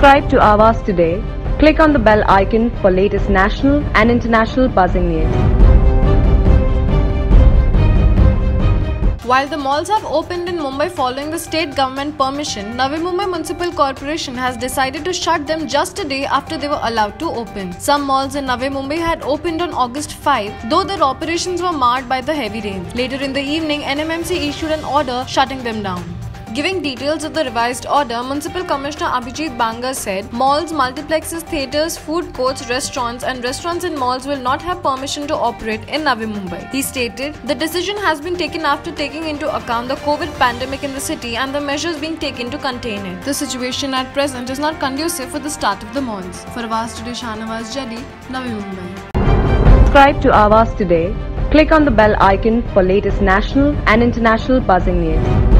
Subscribe to Awaaz today. Click on the bell icon for latest national and international buzzing news. While the malls have opened in Mumbai following the state government permission, Navi Mumbai Municipal Corporation has decided to shut them just a day after they were allowed to open. Some malls in Navi Mumbai had opened on August 5, though their operations were marred by the heavy rains. Later in the evening, NMMC issued an order shutting them down. Giving details of the revised order, Municipal Commissioner Abhijit Banga said, malls, multiplexes, theatres, food courts, restaurants and restaurants in malls will not have permission to operate in Navi Mumbai. He stated, the decision has been taken after taking into account the COVID pandemic in the city and the measures being taken to contain it. The situation at present is not conducive for the start of the malls. For Awaaz Today, Shahnawaz Jadid, Navi Mumbai. Subscribe to Awaaz today. Click on the bell icon for latest national and international buzzing news.